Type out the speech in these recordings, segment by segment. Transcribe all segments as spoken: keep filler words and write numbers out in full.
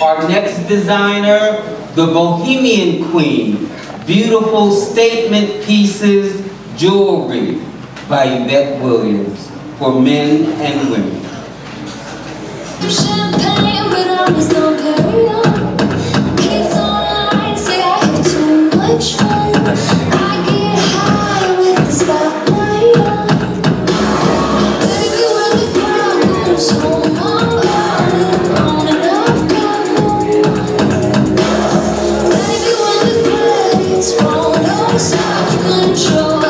Our next designer, the Bohemian Queen. Beautiful statement pieces, jewelry by Yvette Williams for men and women. Champagne, but I'm just gonna carry on. Kids online say I have too much fun. I get high with the spotlight on. Baby, when the crowd goes home, I'm falling on and I've got no one. Baby, when the credits roll, no self-control.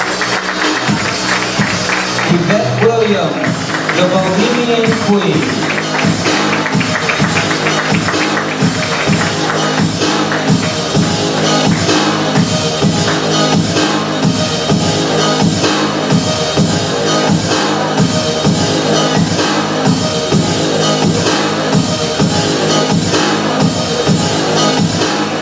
Yvette Williams, the Bohemian Queen.